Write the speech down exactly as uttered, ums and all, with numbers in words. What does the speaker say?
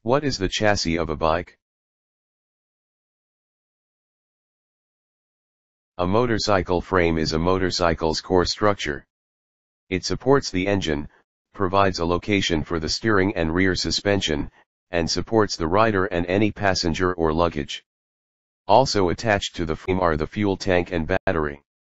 What is the chassis of a bike? A motorcycle frame is a motorcycle's core structure. It supports the engine, provides a location for the steering and rear suspension, and supports the rider and any passenger or luggage. Also attached to the frame are the fuel tank and battery.